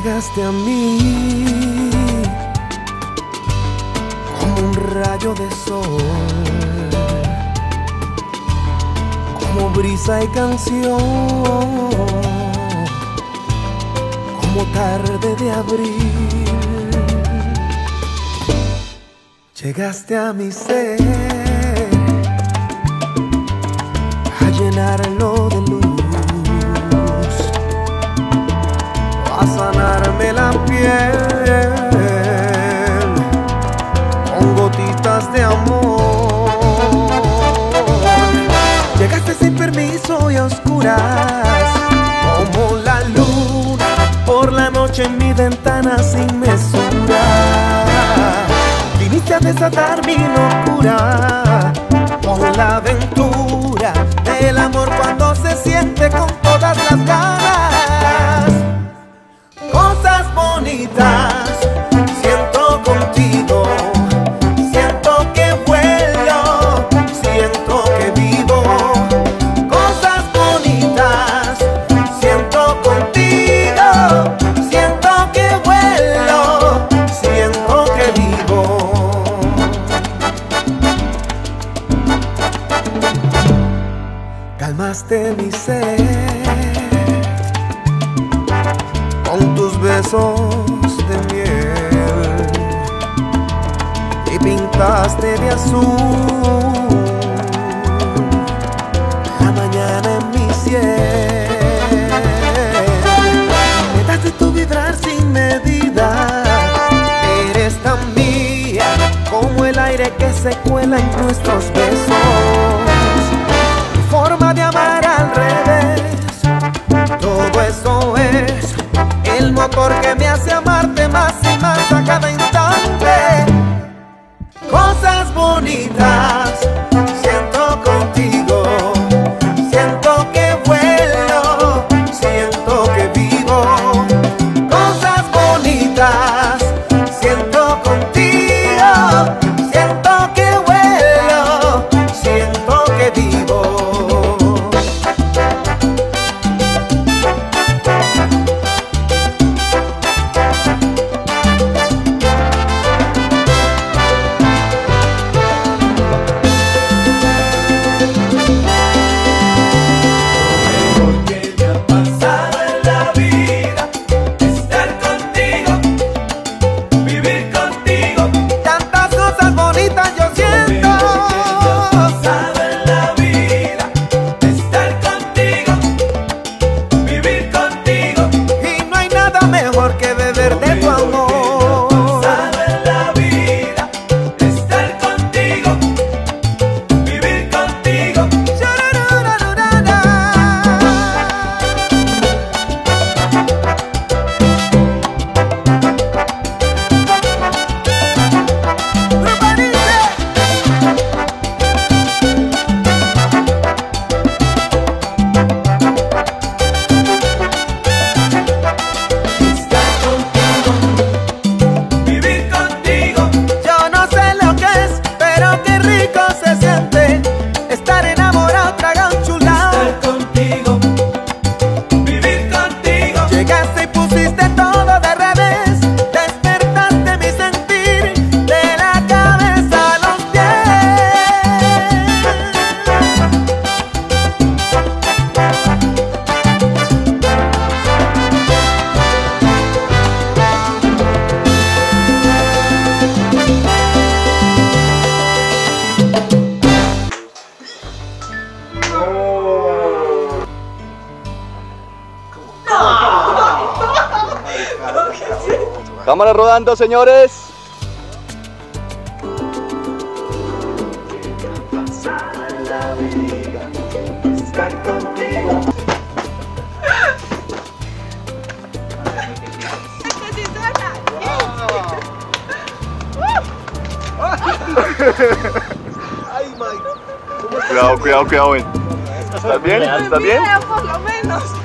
Llegaste a mí como un rayo de sol, como brisa y canción, como tarde de abril. Llegaste a mi ser a llenarlo de luz, a sanarme la piel con gotitas de amor. Llegaste sin permiso y a oscuras, como la luna por la noche en mi ventana sin mesura. Viniste a desatar mi locura con la aventura del amor cuando se siente con todas las ganas. Cosas bonitas siento contigo, siento que vuelo, siento que vivo. Cosas bonitas siento contigo, siento que vuelo, siento que vivo. Calmaste mi ser con tus besos de miel y pintaste de azul la mañana en mi cielo. Me das de tu vibrar sin medida, eres tan mía como el aire que se cuela en nuestros besos. Mi forma de amar al revés, todo eso es el motor que me hace amarte más y más a cada instante. Cosas bonitas siento contigo, siento que vuelo, siento que vivo. Cosas bonitas siento contigo, siento que vuelo, siento que vivo. Cámara rodando, señores. Cuidado, cuidado, cuidado, ven. ¿Estás bien? ¿Estás bien? Por lo menos.